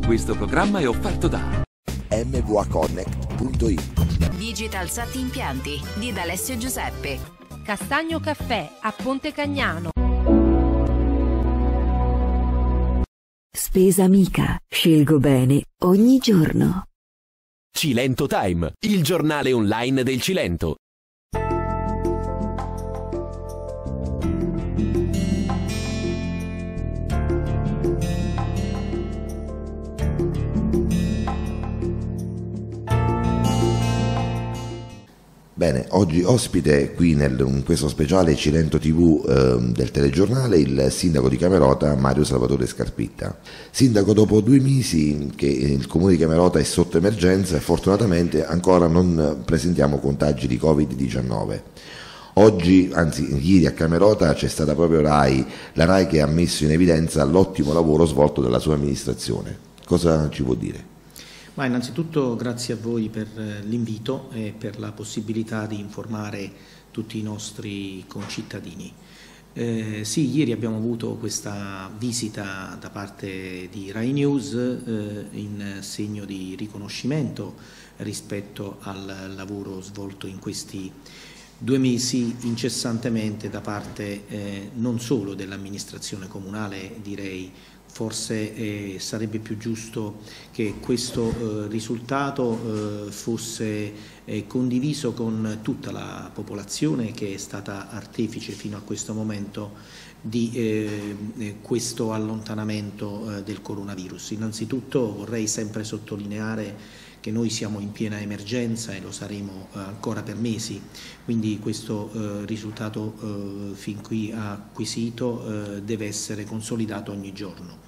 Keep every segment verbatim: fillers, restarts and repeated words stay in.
Questo programma è offerto da m v a connect punto i t. Digital Sat Impianti di D'Alessio Giuseppe. Castagno Caffè a Ponte Cagnano. Spesa amica, scelgo bene ogni giorno. Cilento Time, il giornale online del Cilento. Bene, oggi ospite qui nel, in questo speciale Cilento tivù eh, del telegiornale il sindaco di Camerota Mario Salvatore Scarpitta. Sindaco, dopo due mesi che il comune di Camerota è sotto emergenza e fortunatamente ancora non presentiamo contagi di covid diciannove. Oggi, anzi ieri a Camerota c'è stata proprio RAI, la RAI che ha messo in evidenza l'ottimo lavoro svolto dalla sua amministrazione. Cosa ci può dire? Ma innanzitutto grazie a voi per l'invito e per la possibilità di informare tutti i nostri concittadini. Eh, sì, ieri abbiamo avuto questa visita da parte di RAI News eh, in segno di riconoscimento rispetto al lavoro svolto in questi due mesi incessantemente da parte eh, non solo dell'amministrazione comunale, direi. Forse eh, sarebbe più giusto che questo eh, risultato eh, fosse eh, condiviso con tutta la popolazione che è stata artefice fino a questo momento di eh, questo allontanamento eh, del coronavirus. Innanzitutto vorrei sempre sottolineare che noi siamo in piena emergenza e lo saremo eh, ancora per mesi, quindi questo eh, risultato eh, fin qui acquisito eh, deve essere consolidato ogni giorno.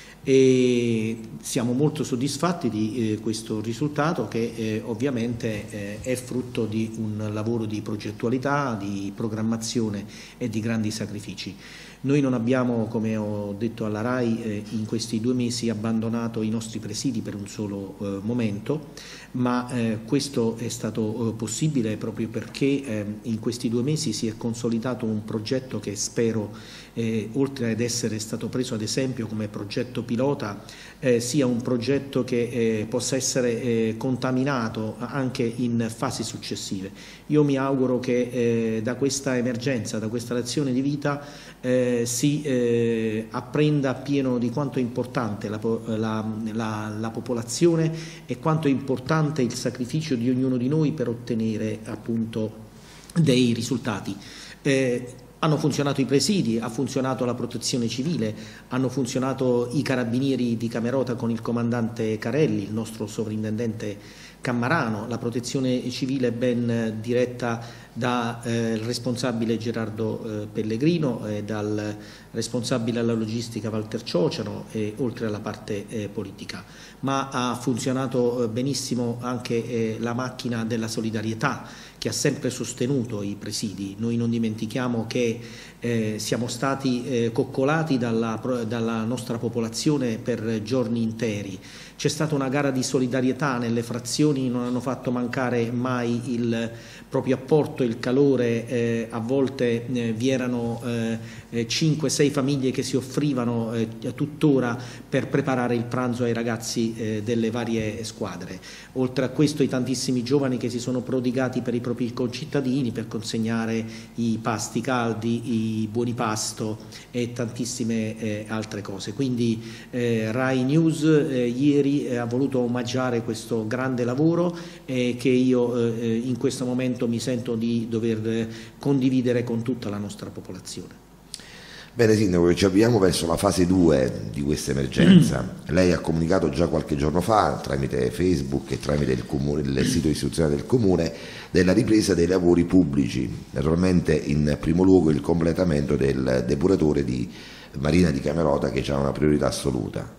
E siamo molto soddisfatti di eh, questo risultato che eh, ovviamente eh, è frutto di un lavoro di progettualità, di programmazione e di grandi sacrifici. Noi non abbiamo, come ho detto alla RAI, eh, in questi due mesi abbandonato i nostri presidi per un solo eh, momento, ma eh, questo è stato eh, possibile proprio perché eh, in questi due mesi si è consolidato un progetto che spero, eh, oltre ad essere stato preso ad esempio come progetto pilota, eh, sia un progetto che eh, possa essere eh, contaminato anche in fasi successive. Io mi auguro che eh, da questa emergenza, da questa lezione di vita, eh, si eh, apprenda appieno di quanto è importante la, la, la, la popolazione e quanto è importante il sacrificio di ognuno di noi per ottenere appunto dei risultati. Eh, Hanno funzionato i presidi, ha funzionato la protezione civile, hanno funzionato i carabinieri di Camerota con il comandante Carelli, il nostro sovrintendente Cammarano, la protezione civile ben diretta dal eh, responsabile Gerardo eh, Pellegrino e dal responsabile alla logistica Walter Ciociano, e oltre alla parte eh, politica. Ma ha funzionato eh, benissimo anche eh, la macchina della solidarietà, che ha sempre sostenuto i presidi. Noi non dimentichiamo che eh, siamo stati eh, coccolati dalla, dalla nostra popolazione per giorni interi. C'è stata una gara di solidarietà nelle frazioni, non hanno fatto mancare mai il proprio apporto, il calore, eh, a volte eh, vi erano eh, cinque sei famiglie che si offrivano eh, tuttora per preparare il pranzo ai ragazzi eh, delle varie squadre. Oltre a questo i tantissimi giovani che si sono prodigati per i propri concittadini per consegnare i pasti caldi, i buoni pasto e tantissime eh, altre cose. Quindi eh, RAI News eh, ieri eh, ha voluto omaggiare questo grande lavoro eh, che io eh, in questo momento mi sento di dover eh, condividere con tutta la nostra popolazione. Bene Sindaco, ci avviamo verso la fase due di questa emergenza. Mm. Lei ha comunicato già qualche giorno fa, tramite Facebook e tramite il, comune, il sito istituzionale del Comune, della ripresa dei lavori pubblici, naturalmente in primo luogo il completamento del depuratore di Marina di Camerota, che ha una priorità assoluta.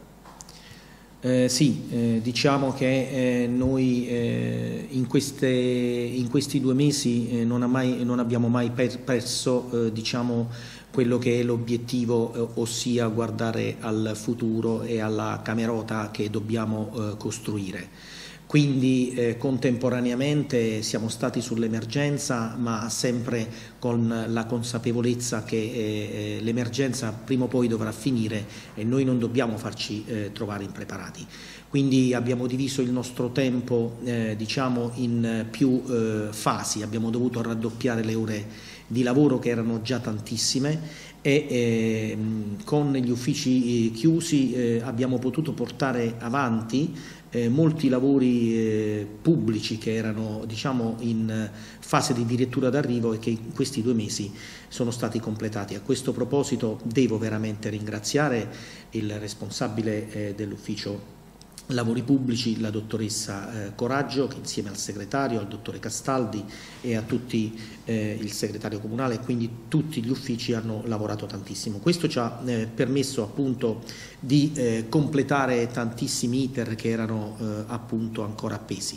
Eh, sì, eh, diciamo che eh, noi eh, in, queste, in questi due mesi eh, non, ha mai, non abbiamo mai per, perso eh, diciamo, quello che è l'obiettivo, eh, ossia guardare al futuro e alla Camerota che dobbiamo eh, costruire. Quindi eh, contemporaneamente siamo stati sull'emergenza, ma sempre con la consapevolezza che eh, l'emergenza prima o poi dovrà finire e noi non dobbiamo farci eh, trovare impreparati. Quindi abbiamo diviso il nostro tempo eh, diciamo in più eh, fasi, abbiamo dovuto raddoppiare le ore di lavoro che erano già tantissime e eh, con gli uffici chiusi eh, abbiamo potuto portare avanti Eh, molti lavori eh, pubblici che erano diciamo in fase di dirittura d'arrivo e che in questi due mesi sono stati completati. A questo proposito devo veramente ringraziare il responsabile eh, dell'ufficio lavori pubblici, la dottoressa eh, Coraggio, che insieme al segretario, al dottore Castaldi e a tutti eh, il segretario comunale, quindi tutti gli uffici hanno lavorato tantissimo. Questo ci ha eh, permesso appunto di eh, completare tantissimi iter che erano eh, appunto ancora appesi.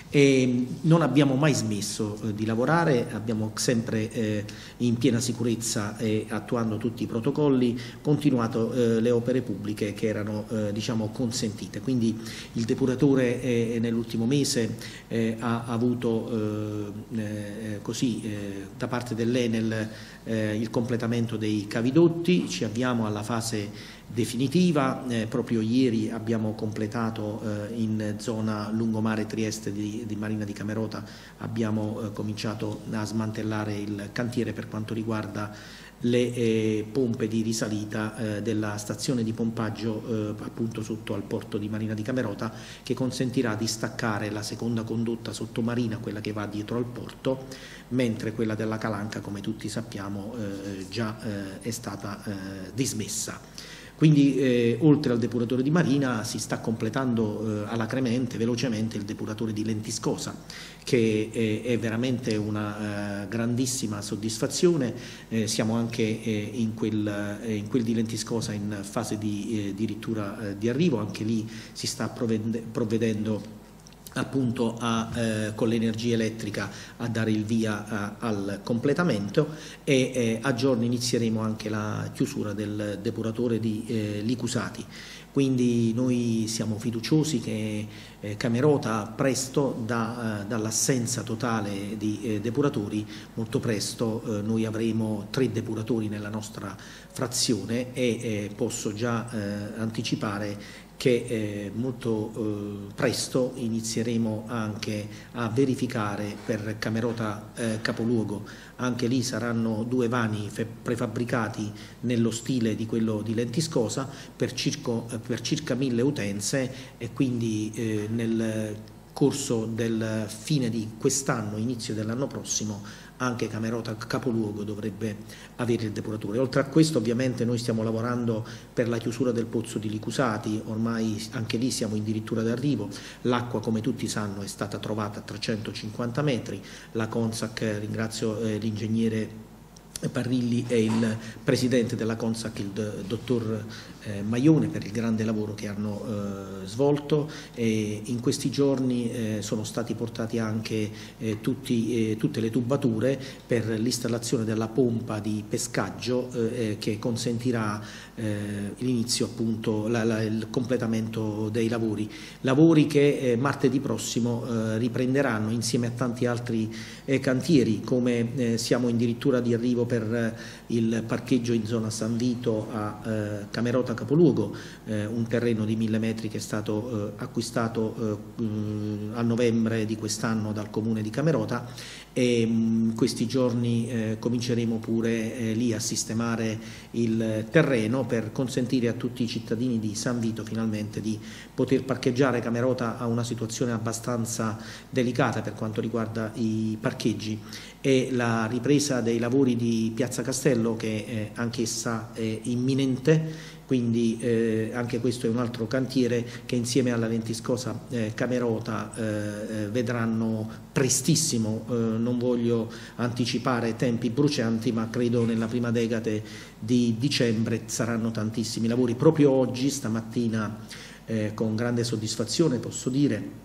E non abbiamo mai smesso eh, di lavorare, abbiamo sempre eh, in piena sicurezza e attuando tutti i protocolli continuato eh, le opere pubbliche che erano eh, diciamo consentite. Quindi il depuratore eh, nell'ultimo mese eh, ha avuto eh, eh, così eh, da parte dell'Enel eh, il completamento dei cavidotti, ci avviamo alla fase definitiva, eh, proprio ieri abbiamo completato eh, in zona lungomare Trieste di, di Marina di Camerota, abbiamo eh, cominciato a smantellare il cantiere per quanto riguarda le eh, pompe di risalita eh, della stazione di pompaggio eh, appunto sotto al porto di Marina di Camerota, che consentirà di staccare la seconda condotta sottomarina, quella che va dietro al porto, mentre quella della Calanca, come tutti sappiamo, eh, già eh, è stata eh, dismessa. Quindi eh, oltre al depuratore di Marina si sta completando eh, alacremente, velocemente il depuratore di Lentiscosa, che eh, è veramente una eh, grandissima soddisfazione. Eh, siamo anche eh, in, quel, eh, in quel di Lentiscosa in fase di addirittura eh, di arrivo, anche lì si sta provvedendo appunto a, eh, con l'energia elettrica a dare il via a, al completamento e eh, a giorno inizieremo anche la chiusura del depuratore di eh, Licusati. Quindi noi siamo fiduciosi che eh, Camerota presto, da, eh, dall'assenza totale di eh, depuratori, molto presto eh, noi avremo tre depuratori nella nostra frazione e eh, posso già eh, anticipare che eh, molto eh, presto inizieremo anche a verificare per Camerota eh, capoluogo. Anche lì saranno due vani prefabbricati nello stile di quello di Lentiscosa per, circo, per circa mille utenze e quindi eh, nel corso del fine di quest'anno, inizio dell'anno prossimo, anche Camerota capoluogo dovrebbe avere il depuratore. Oltre a questo ovviamente noi stiamo lavorando per la chiusura del pozzo di Licusati, ormai anche lì siamo in dirittura d'arrivo, l'acqua come tutti sanno è stata trovata a trecentocinquanta metri, la Consac, ringrazio eh, l'ingegnere Parrilli e il presidente della Consac, il dottor eh, Maione, per il grande lavoro che hanno eh, svolto e in questi giorni eh, sono stati portati anche eh, tutti, eh, tutte le tubature per l'installazione della pompa di pescaggio eh, che consentirà eh, l'inizio appunto, la, la, il completamento dei lavori, lavori che eh, martedì prossimo eh, riprenderanno insieme a tanti altri eh, cantieri, come eh, siamo in dirittura di arrivo per il parcheggio in zona San Vito a eh, Camerota capoluogo, eh, un terreno di mille metri che è stato eh, acquistato eh, a novembre di quest'anno dal comune di Camerota e in questi giorni eh, cominceremo pure eh, lì a sistemare il terreno per consentire a tutti i cittadini di San Vito finalmente di poter parcheggiare. Camerota ha una situazione abbastanza delicata per quanto riguarda i parcheggi e la ripresa dei lavori di Piazza Castello, che eh, anch'essa è imminente, quindi eh, anche questo è un altro cantiere che insieme alla Lentiscosa eh, Camerota eh, vedranno prestissimo, eh, non voglio anticipare tempi brucianti, ma credo nella prima decade di dicembre saranno tantissimi lavori. Proprio oggi, stamattina, eh, con grande soddisfazione posso dire,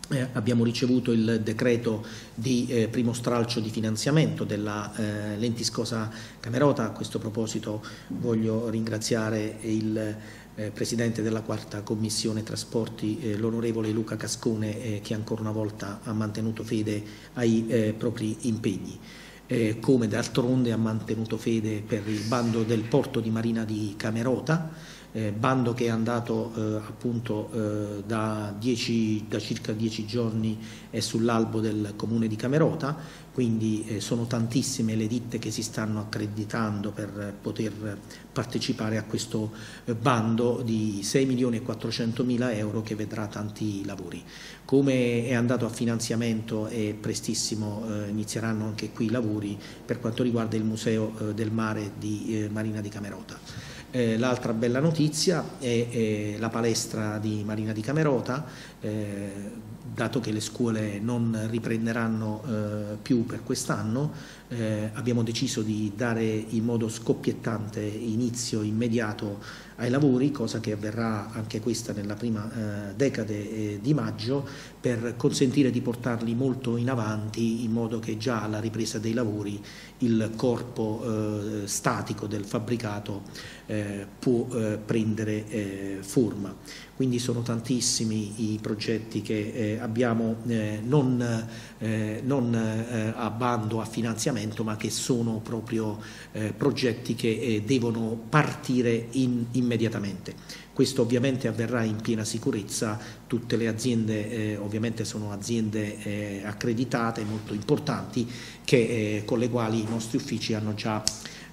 Eh, abbiamo ricevuto il decreto di eh, primo stralcio di finanziamento della eh, Lentiscosa Camerota. A questo proposito voglio ringraziare il eh, Presidente della quarta Commissione Trasporti, eh, l'onorevole Luca Cascone, eh, che ancora una volta ha mantenuto fede ai eh, propri impegni. Eh, come d'altronde ha mantenuto fede per il bando del porto di Marina di Camerota, Eh, bando che è andato eh, appunto eh, da, dieci, da circa dieci giorni è sull'albo del Comune di Camerota, quindi eh, sono tantissime le ditte che si stanno accreditando per poter partecipare a questo eh, bando di sei milioni e quattrocentomila euro che vedrà tanti lavori. Come è andato a finanziamento e prestissimo eh, inizieranno anche qui i lavori per quanto riguarda il Museo eh, del Mare di eh, Marina di Camerota. Eh, l'altra bella notizia è, è la palestra di Marina di Camerota, eh, dato che le scuole non riprenderanno eh, più per quest'anno, eh, abbiamo deciso di dare in modo scoppiettante inizio immediato ai lavori, cosa che avverrà anche questa nella prima eh, decade eh, di maggio, per consentire di portarli molto in avanti, in modo che già alla ripresa dei lavori il corpo eh, statico del fabbricato eh, può eh, prendere eh, forma. Quindi sono tantissimi i progetti che eh, abbiamo eh, non, eh, non eh, a bando, a finanziamento, ma che sono proprio eh, progetti che eh, devono partire in, immediatamente. Questo ovviamente avverrà in piena sicurezza. Tutte le aziende eh, ovviamente sono aziende eh, accreditate, molto importanti, che, eh, con le quali i nostri uffici hanno già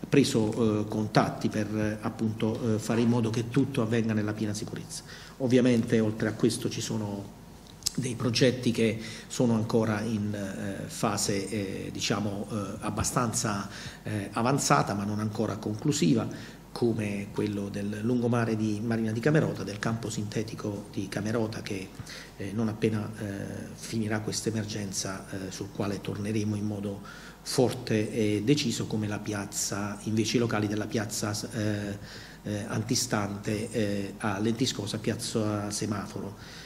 preso eh, contatti per eh, appunto eh, fare in modo che tutto avvenga nella piena sicurezza. Ovviamente oltre a questo ci sono dei progetti che sono ancora in eh, fase eh, diciamo eh, abbastanza eh, avanzata, ma non ancora conclusiva, come quello del lungomare di Marina di Camerota, del campo sintetico di Camerota, che eh, non appena eh, finirà questa emergenza, eh, sul quale torneremo in modo forte e deciso, come la piazza, invece i locali della piazza eh, eh, antistante eh, a Lentiscosa, piazza Semaforo.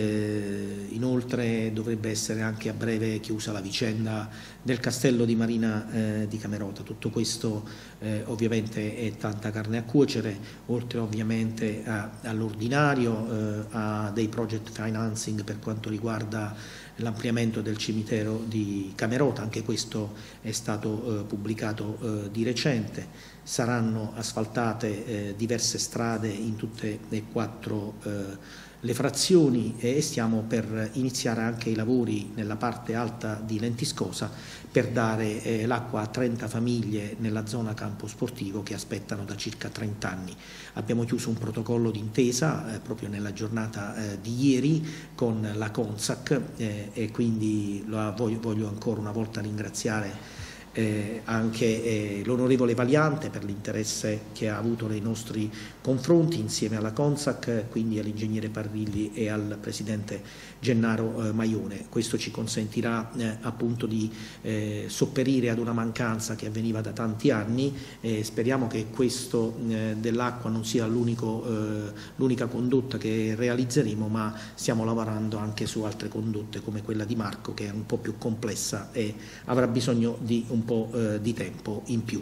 Eh, inoltre dovrebbe essere anche a breve chiusa la vicenda del castello di Marina eh, di Camerota. Tutto questo eh, ovviamente è tanta carne a cuocere, oltre ovviamente all'ordinario, eh, a dei project financing per quanto riguarda l'ampliamento del cimitero di Camerota. Anche questo è stato eh, pubblicato eh, di recente. Saranno asfaltate eh, diverse strade in tutte e quattro eh, le frazioni e stiamo per iniziare anche i lavori nella parte alta di Lentiscosa per dare eh, l'acqua a trenta famiglie nella zona campo sportivo che aspettano da circa trenta anni. Abbiamo chiuso un protocollo d'intesa eh, proprio nella giornata eh, di ieri con la Consac eh, e quindi lo voglio, voglio ancora una volta ringraziare Eh, anche eh, l'onorevole Valiante per l'interesse che ha avuto nei nostri confronti, insieme alla Consac, quindi all'ingegnere Parrilli e al presidente Gennaro eh, Maione. Questo ci consentirà eh, appunto di eh, sopperire ad una mancanza che avveniva da tanti anni. Eh, speriamo che questo eh, dell'acqua non sia l'unico, eh, l'unica condotta che realizzeremo, ma stiamo lavorando anche su altre condotte come quella di Marco, che è un po' più complessa e avrà bisogno di un po' eh, di tempo in più.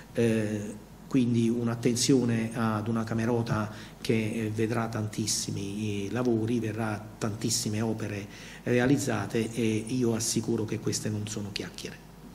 Eh, quindi un'attenzione ad una Camerota che eh, vedrà tantissimi eh, lavori, verrà tantissime opere realizzate, e io assicuro che queste non sono chiacchiere.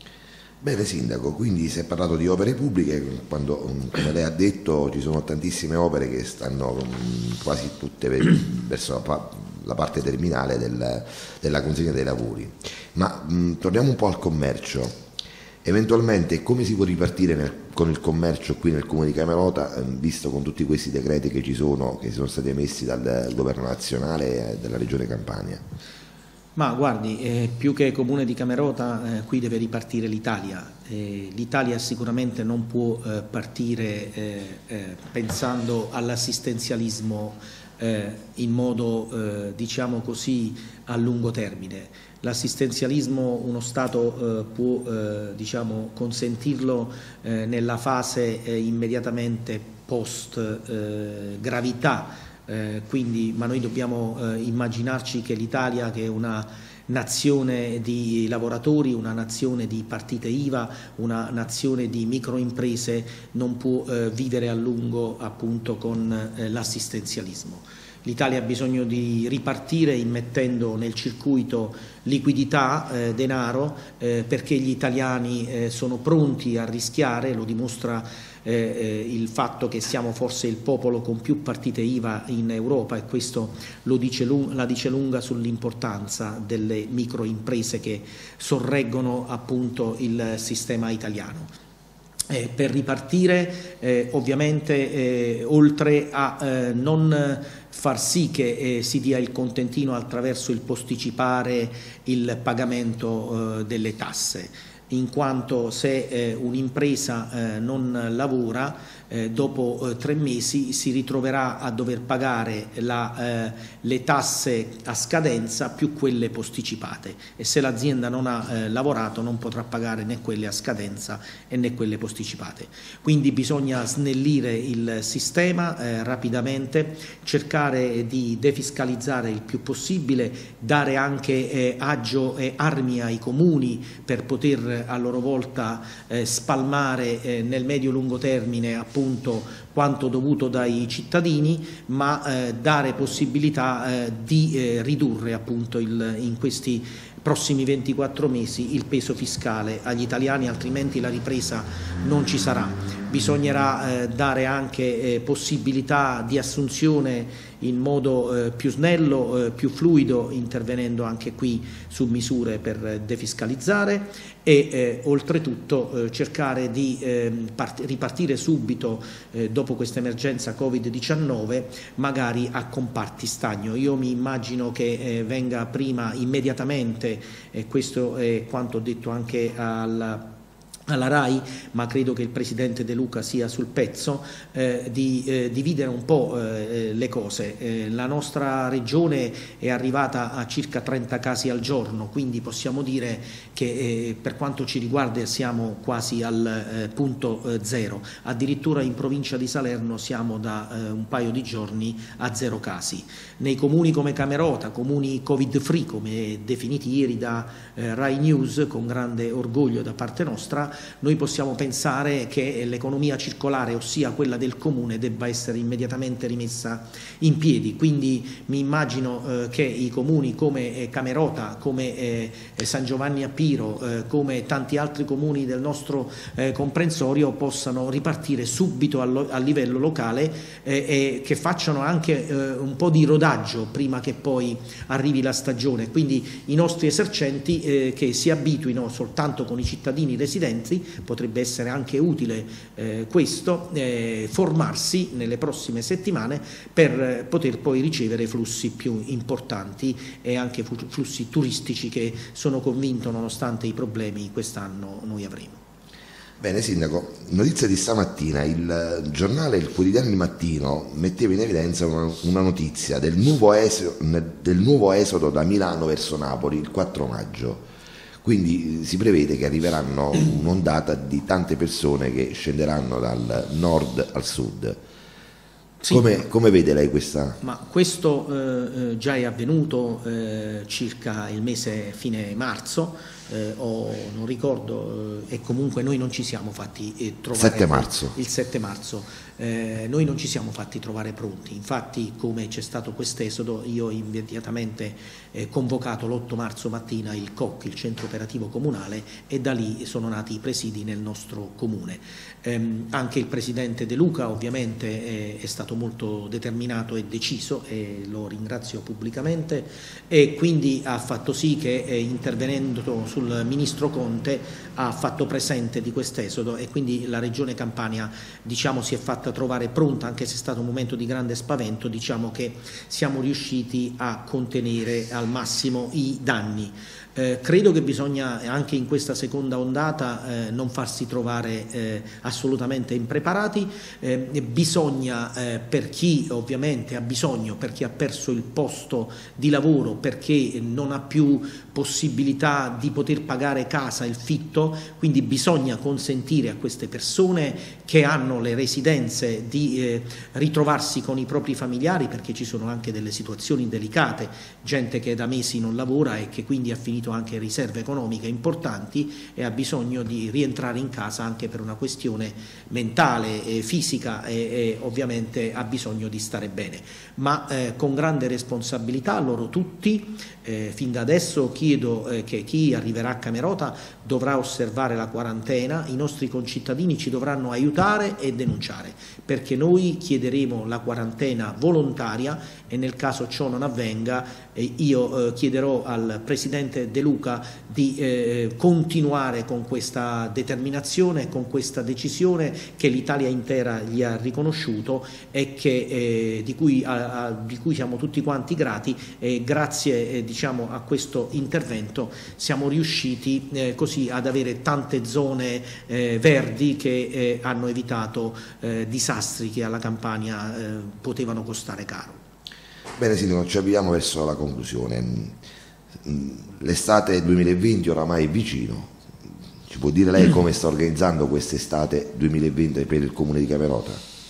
Bene Sindaco, quindi si è parlato di opere pubbliche, quando come lei ha detto ci sono tantissime opere che stanno quasi tutte verso la, la parte terminale del, della consegna dei lavori, ma mh, torniamo un po' al commercio. Eventualmente come si può ripartire nel, con il commercio qui nel Comune di Camerota, eh, visto con tutti questi decreti che ci sono, che sono stati emessi dal Governo nazionale e dalla Regione Campania? Ma guardi, eh, più che Comune di Camerota, eh, qui deve ripartire l'Italia. Eh, L'Italia sicuramente non può eh, partire eh, eh, pensando all'assistenzialismo eh, in modo, eh, diciamo così, a lungo termine. L'assistenzialismo uno Stato eh, può eh, diciamo, consentirlo eh, nella fase eh, immediatamente post eh, gravità eh, quindi, ma noi dobbiamo eh, immaginarci che l'Italia, che è una nazione di lavoratori, una nazione di partite I V A, una nazione di microimprese, non può eh, vivere a lungo appunto con eh, l'assistenzialismo. L'Italia ha bisogno di ripartire immettendo nel circuito liquidità, eh, denaro, eh, perché gli italiani eh, sono pronti a rischiare, lo dimostra eh, eh, il fatto che siamo forse il popolo con più partite I V A in Europa, e questo lo dice lunga, la dice lunga sull'importanza delle microimprese che sorreggono appunto il sistema italiano. Eh, per ripartire eh, ovviamente eh, oltre a eh, non far sì che eh, si dia il contentino attraverso il posticipare il pagamento eh, delle tasse, in quanto se eh, un'impresa eh, non lavora eh, dopo eh, tre mesi si ritroverà a dover pagare la, eh, le tasse a scadenza più quelle posticipate, e se l'azienda non ha eh, lavorato non potrà pagare né quelle a scadenza e né quelle posticipate. Quindi bisogna snellire il sistema eh, rapidamente, cercare di defiscalizzare il più possibile, dare anche eh, agio e armi ai comuni per poter a loro volta eh, spalmare eh, nel medio-lungo termine appunto quanto dovuto dai cittadini, ma eh, dare possibilità eh, di eh, ridurre appunto il, in questi prossimi ventiquattro mesi il peso fiscale agli italiani, altrimenti la ripresa non ci sarà. Bisognerà eh, dare anche eh, possibilità di assunzione in modo eh, più snello, eh, più fluido, intervenendo anche qui su misure per defiscalizzare e eh, oltretutto eh, cercare di eh, ripartire subito eh, dopo questa emergenza Covid diciannove, magari a comparti stagno. Io mi immagino che eh, venga prima immediatamente, e questo è quanto ho detto anche alla alla RAI, ma credo che il Presidente De Luca sia sul pezzo, eh, di eh, dividere un po' eh, le cose. Eh, la nostra regione è arrivata a circa trenta casi al giorno, quindi possiamo dire che eh, per quanto ci riguarda siamo quasi al eh, punto eh, zero. Addirittura in provincia di Salerno siamo da eh, un paio di giorni a zero casi. Nei comuni come Camerota, comuni Covid free come definiti ieri da eh, RAI News con grande orgoglio da parte nostra, noi possiamo pensare che l'economia circolare, ossia quella del comune, debba essere immediatamente rimessa in piedi. Quindi mi immagino eh, che i comuni come eh, Camerota, come eh, San Giovanni a Piro, eh, come tanti altri comuni del nostro eh, comprensorio possano ripartire subito allo, a livello locale eh, e che facciano anche eh, un po' di rodaggio prima che poi arrivi la stagione. Quindi i nostri esercenti eh, che si abituino soltanto con i cittadini residenti. Potrebbe essere anche utile eh, questo, eh, formarsi nelle prossime settimane per eh, poter poi ricevere flussi più importanti e anche flussi turistici che sono convinto, nonostante i problemi, quest'anno noi avremo. Bene Sindaco, notizia di stamattina, il giornale Il Quotidiano Il Mattino metteva in evidenza una, una notizia del nuovo, esodo, del nuovo esodo da Milano verso Napoli il quattro maggio. Quindi si prevede che arriveranno un'ondata di tante persone che scenderanno dal nord al sud. Sì. Come, come vede lei questa? Ma questo eh, già è avvenuto eh, circa il mese fine marzo, eh, o non ricordo, eh, e comunque noi non ci siamo fatti eh, trovare sette marzo. il sette marzo. Eh, noi non ci siamo fatti trovare pronti, infatti come c'è stato quest'esodo io ho immediatamente eh, convocato l'otto marzo mattina il C O C, il centro operativo comunale, e da lì sono nati i presidi nel nostro comune. Ehm, anche il Presidente De Luca ovviamente è, è stato molto determinato e deciso, e lo ringrazio pubblicamente, e quindi ha fatto sì che eh, intervenendo sul Ministro Conte ha fatto presente di quest'esodo, e quindi la Regione Campania, diciamo, si è fatta trovare pronta, anche se è stato un momento di grande spavento. Diciamo che siamo riusciti a contenere al massimo i danni. Eh, credo che bisogna anche in questa seconda ondata eh, non farsi trovare eh, assolutamente impreparati, eh, bisogna eh, per chi ovviamente ha bisogno, per chi ha perso il posto di lavoro, perché non ha più possibilità di poter pagare casa, il fitto, quindi bisogna consentire a queste persone che hanno le residenze di eh, ritrovarsi con i propri familiari, perché ci sono anche delle situazioni delicate, gente che da mesi non lavora e che quindi ha finito anche riserve economiche importanti e ha bisogno di rientrare in casa anche per una questione mentale, eh, fisica e, e ovviamente ha bisogno di stare bene, ma eh, con grande responsabilità loro tutti. Eh, fin da adesso chiedo eh, che chi arriverà a Camerota dovrà osservare la quarantena, i nostri concittadini ci dovranno aiutare e denunciare, perché noi chiederemo la quarantena volontaria e nel caso ciò non avvenga eh, io eh, chiederò al Presidente De Luca di eh, continuare con questa determinazione, con questa decisione che l'Italia intera gli ha riconosciuto e che, eh, di, cui, a, a, di cui siamo tutti quanti grati e grazie eh, diciamo, a questo intervento siamo riusciti eh, così ad avere tante zone eh, verdi che eh, hanno evitato eh, disastri che alla Campania eh, potevano costare caro. Bene Sindaco, ci avviamo verso la conclusione. L'estate duemilaventi oramai è vicino, ci può dire lei come sta organizzando quest'estate duemilaventi per il Comune di Camerota?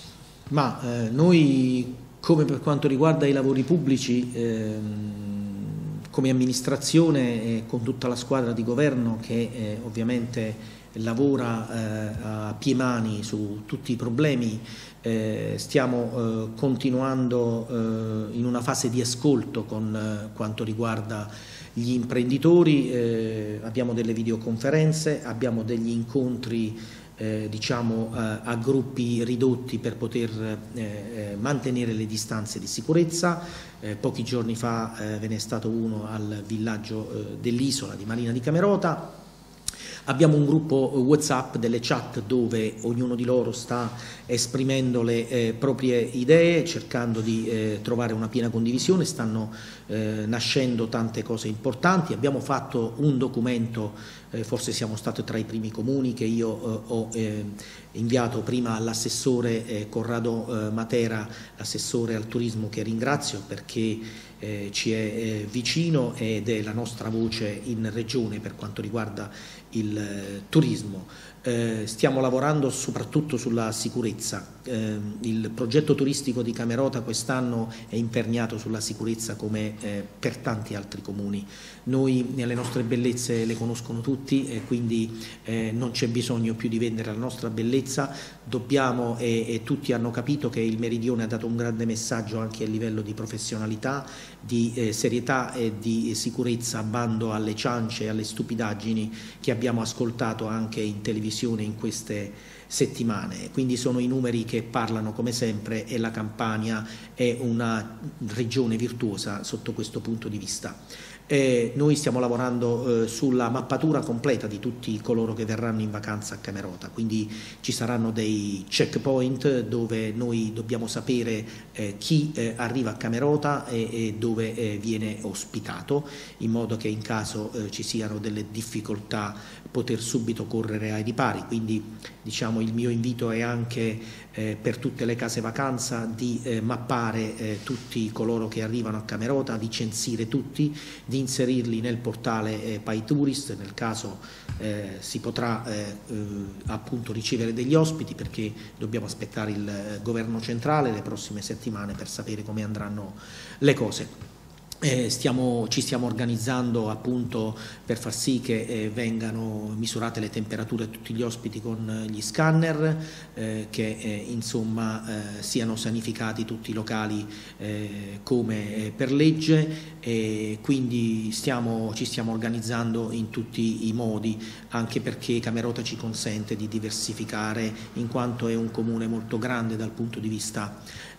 Ma eh, noi, come per quanto riguarda i lavori pubblici, ehm, come amministrazione e con tutta la squadra di governo che eh, ovviamente lavora eh, a pie mani su tutti i problemi, eh, stiamo eh, continuando eh, in una fase di ascolto con eh, quanto riguarda gli imprenditori, eh, abbiamo delle videoconferenze, abbiamo degli incontri Eh, diciamo eh, a gruppi ridotti per poter eh, mantenere le distanze di sicurezza. Eh, pochi giorni fa eh, ve n'è stato uno al villaggio eh, dell'Isola di Marina di Camerota. Abbiamo un gruppo WhatsApp, delle chat dove ognuno di loro sta esprimendo le eh, proprie idee, cercando di eh, trovare una piena condivisione, stanno eh, nascendo tante cose importanti. Abbiamo fatto un documento, eh, forse siamo stati tra i primi comuni, che io eh, ho eh, inviato prima all'assessore eh, Corrado eh, Matera, l'assessore al turismo, che ringrazio perché eh, ci è eh, vicino ed è la nostra voce in regione per quanto riguarda il eh, turismo. Eh, stiamo lavorando soprattutto sulla sicurezza. Eh, il progetto turistico di Camerota quest'anno è imperniato sulla sicurezza come eh, per tanti altri comuni. Noi le nostre bellezze le conoscono tutti e quindi eh, non c'è bisogno più di vendere la nostra bellezza, dobbiamo e, e tutti hanno capito che il Meridione ha dato un grande messaggio anche a livello di professionalità, di eh, serietà e di sicurezza, bando alle ciance e alle stupidaggini che abbiamo ascoltato anche in televisione in queste settimane. Quindi sono i numeri che parlano come sempre e la Campania è una regione virtuosa sotto questo punto di vista. Eh, noi stiamo lavorando eh, sulla mappatura completa di tutti coloro che verranno in vacanza a Camerota, quindi ci saranno dei checkpoint dove noi dobbiamo sapere eh, chi eh, arriva a Camerota e, e dove eh, viene ospitato, in modo che in caso eh, ci siano delle difficoltà poter subito correre ai ripari. Quindi diciamo il mio invito è anche eh, per tutte le case vacanza di eh, mappare eh, tutti coloro che arrivano a Camerota, di censire tutti, di inserirli nel portale eh, PyTourist, nel caso eh, si potrà eh, eh, appunto ricevere degli ospiti, perché dobbiamo aspettare il eh, governo centrale le prossime settimane per sapere come andranno le cose. Eh, stiamo, ci stiamo organizzando appunto per far sì che eh, vengano misurate le temperature a tutti gli ospiti con gli scanner, eh, che eh, insomma eh, siano sanificati tutti i locali eh, come eh, per legge, e quindi stiamo, ci stiamo organizzando in tutti i modi, anche perché Camerota ci consente di diversificare in quanto è un comune molto grande dal punto di vista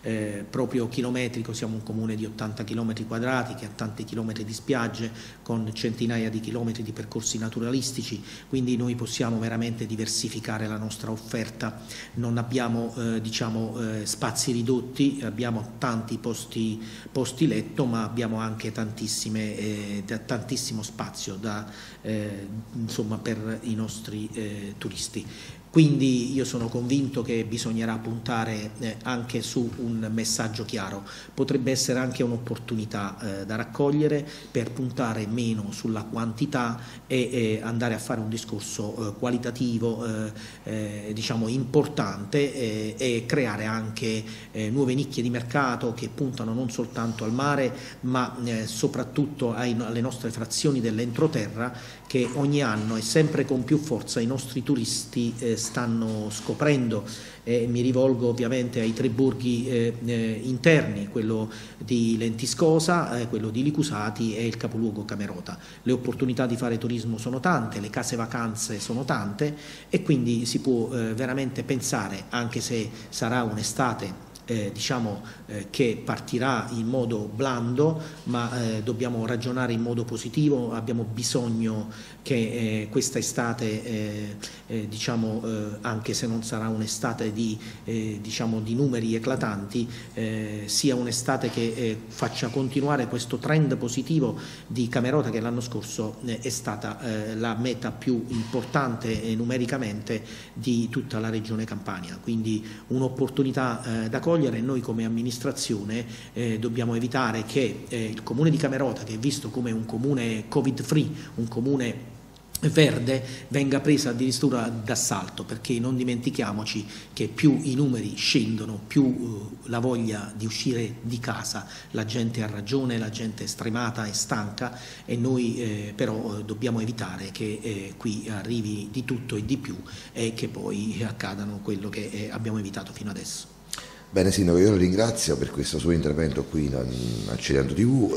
eh, proprio chilometrico, siamo un comune di ottanta chilometri quadrati che ha tanti chilometri di spiagge con centinaia di chilometri di percorsi naturalistici, quindi noi possiamo veramente diversificare la nostra offerta, non abbiamo eh, diciamo, eh, spazi ridotti, abbiamo tanti posti, posti letto, ma abbiamo anche tantissime, eh, da, tantissimo spazio da, eh, insomma, per i nostri eh, turisti. Quindi io sono convinto che bisognerà puntare eh, anche su un messaggio chiaro, potrebbe essere anche un'opportunità eh, da raccogliere per puntare meno sulla quantità e eh, andare a fare un discorso eh, qualitativo eh, eh, diciamo importante eh, e creare anche eh, nuove nicchie di mercato che puntano non soltanto al mare ma eh, soprattutto ai, alle nostre frazioni dell'entroterra che ogni anno e sempre con più forza i nostri turisti eh, stanno scoprendo. Eh, mi rivolgo ovviamente ai tre borghi eh, eh, interni, quello di Lentiscosa, eh, quello di Licusati e il capoluogo Camerota. Le opportunità di fare turismo sono tante, le case vacanze sono tante e quindi si può eh, veramente pensare, anche se sarà un'estate Eh, diciamo eh, che partirà in modo blando, ma eh, dobbiamo ragionare in modo positivo, abbiamo bisogno che eh, questa estate eh, eh, diciamo eh, anche se non sarà un'estate di, eh, diciamo, di numeri eclatanti, eh, sia un'estate che eh, faccia continuare questo trend positivo di Camerota, che l'anno scorso eh, è stata eh, la meta più importante eh, numericamente di tutta la regione Campania, quindi un'opportunità eh, da cogliere. Noi come amministrazione eh, dobbiamo evitare che eh, il comune di Camerota, che è visto come un comune covid free, un comune verde, venga presa addirittura d'assalto, perché non dimentichiamoci che più i numeri scendono, più uh, la voglia di uscire di casa, la gente ha ragione, la gente è stremata e stanca e noi eh, però eh, dobbiamo evitare che eh, qui arrivi di tutto e di più e che poi accadano quello che eh, abbiamo evitato fino adesso. Bene Sindaco, io la ringrazio per questo suo intervento qui a Cilento tivù,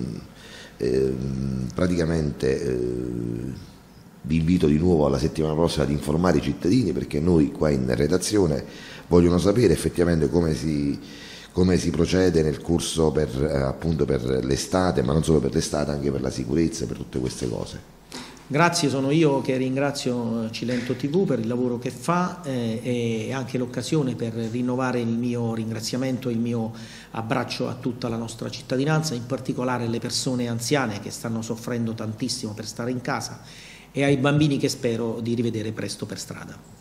eh, eh, praticamente eh, vi invito di nuovo alla settimana prossima ad informare i cittadini, perché noi qua in redazione vogliono sapere effettivamente come si, come si procede nel corso per, eh, appunto per l'estate, ma non solo per l'estate, anche per la sicurezza e per tutte queste cose. Grazie, sono io che ringrazio Cilento tivù per il lavoro che fa eh, e anche l'occasione per rinnovare il mio ringraziamento e il mio abbraccio a tutta la nostra cittadinanza, in particolare alle persone anziane che stanno soffrendo tantissimo per stare in casa e ai bambini che spero di rivedere presto per strada.